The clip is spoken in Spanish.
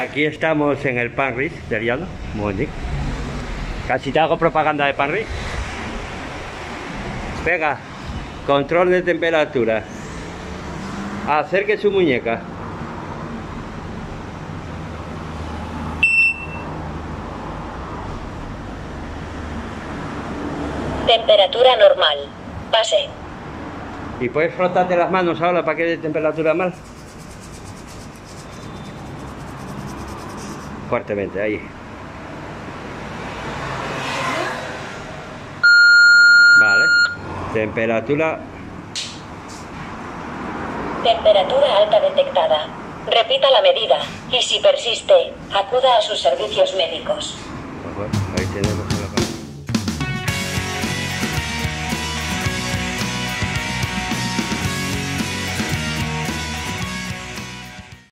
Aquí estamos en el Panris de Rialdo. Muy bonito. Casi te hago propaganda de Panris. Venga, control de temperatura. Acerque su muñeca. Temperatura normal. Pase. ¿Y puedes frotarte las manos ahora para que dé temperatura mal? Fuertemente, ahí. Vale. Temperatura. Temperatura alta detectada. Repita la medida y si persiste, acuda a sus servicios médicos.